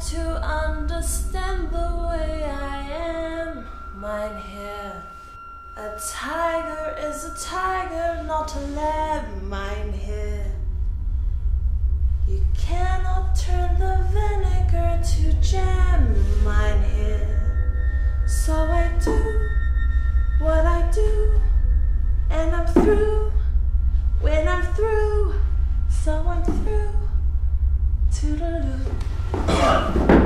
to understand the way I am. Mine here. A tiger is a tiger, not a lamb. Mine here. You cannot turn the vinegar to jam. Mine here. So I do what I do, and I'm through. When I'm through, so I'm through. Toodaloo.